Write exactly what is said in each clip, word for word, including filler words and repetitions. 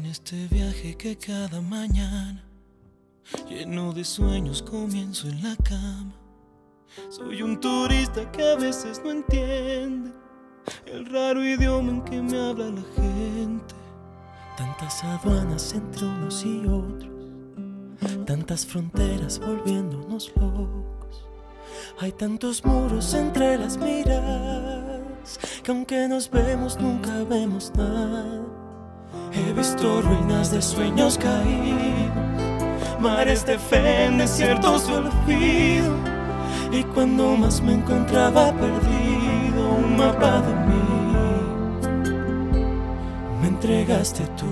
En este viaje que cada mañana, lleno de sueños, comienzo en la cama. Soy un turista que a veces no entiende el raro idioma en que me habla la gente. Tantas aduanas entre unos y otros, tantas fronteras volviéndonos locos. Hay tantos muros entre las miradas que aunque nos vemos nunca vemos nada. He visto ruinas de sueños caídos, mares de fe en desiertos de olvido. Y cuando más me encontraba perdido, un mapa de mí me entregaste tú.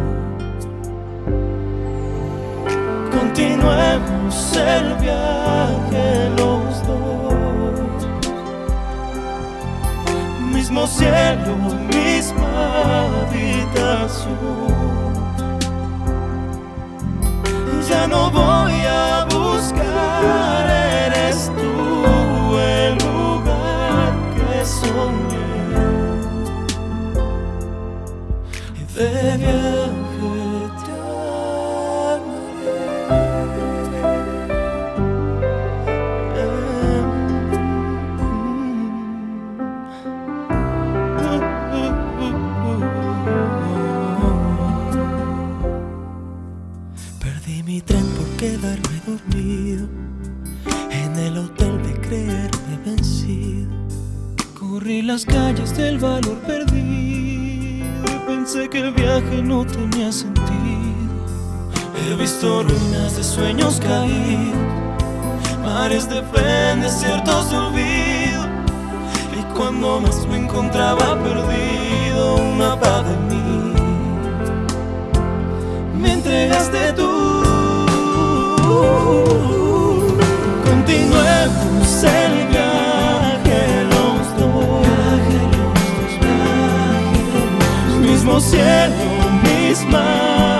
Continuemos el viaje los dos, mismo cielo, misma habitación. Ya no voy a buscar, eres tú el lugar que soñé. Y de viaje te Perdí mi tren por quedarme dormido en el hotel de creerme vencido. Corrí las calles del valor perdido y pensé que el viaje no tenía sentido. He visto ruinas de sueños caídos, mares de fe en desiertos de olvido. Y cuando más me encontraba perdido, un mapa de mí me entregaste tú. Continuemos el viaje los dos, mismo cielo, misma